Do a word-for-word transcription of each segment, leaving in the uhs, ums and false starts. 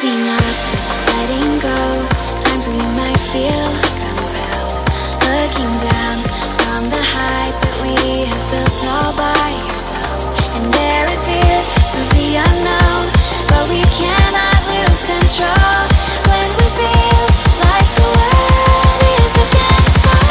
Giving up, letting go, times when you might feel compelled, looking down from the height that we have built all by ourselves. And there is fear of the unknown, but we cannot lose control when we feel like the world is against us.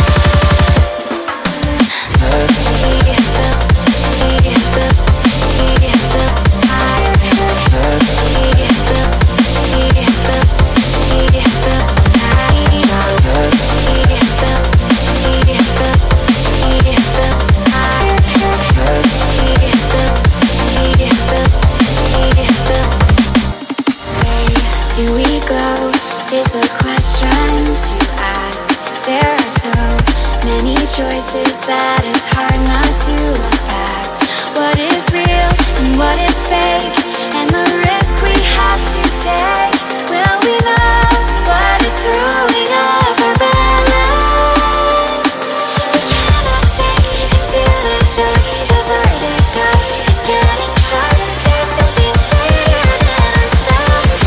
Do we go? Is the question to ask. There are so many choices that it's hard not to look past. What is real and what is fake, and the risk we have to take. Will we know what is throwing off our balance? We cannot see into the dark. The vertigo is getting sharper. There's something bigger than ourselves.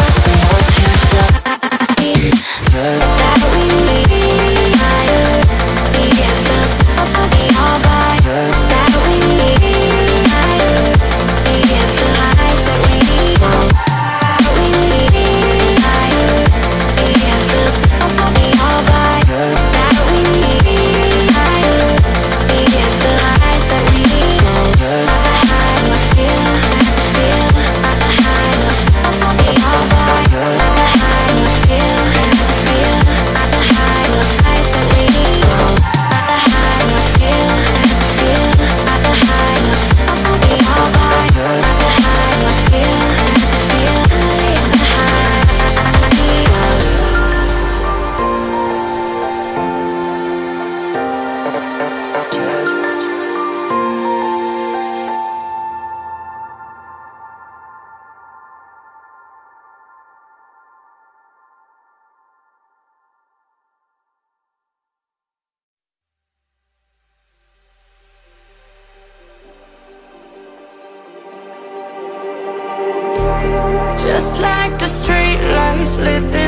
That we need, we have built the all by. That we need, we have the highs that we need. That we need, we have built the all by. That we need, we have the highs that we need. The high must feel, feel. The high must be all by. The high must feel, feel. The high must highs that we need. The high must feel, feel. The high must be all by. The high must feel, feel. The Just like the street lights lit the